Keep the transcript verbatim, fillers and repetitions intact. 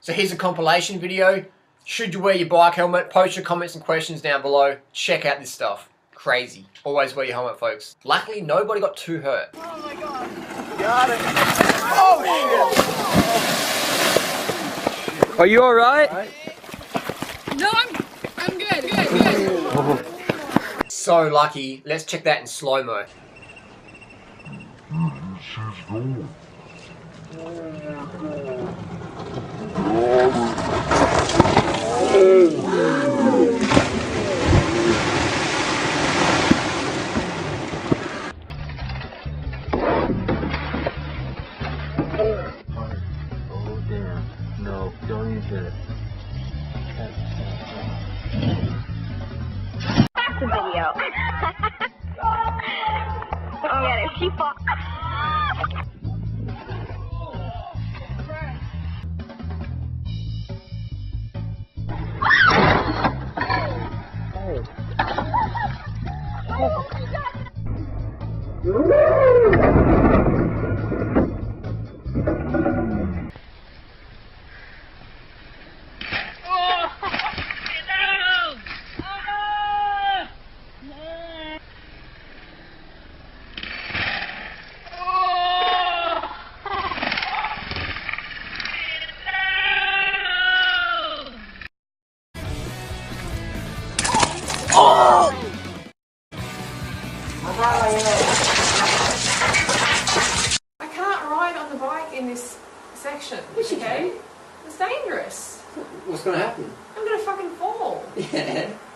So here's a compilation video. Should you wear your bike helmet? Post your comments and questions down below. Check out this stuff. Crazy. Always wear your helmet, folks. Luckily, nobody got too hurt. Oh my god. Got it. Oh shit. Are you alright? No, I'm, I'm good. Good, good. So lucky. Let's check that in slow-mo. No, don't use it. That's the video. Oh yeah, there's people. I can't ride on the bike in this section. Yes, you okay? can. It's dangerous. What's gonna happen? I'm gonna fucking fall. Yeah.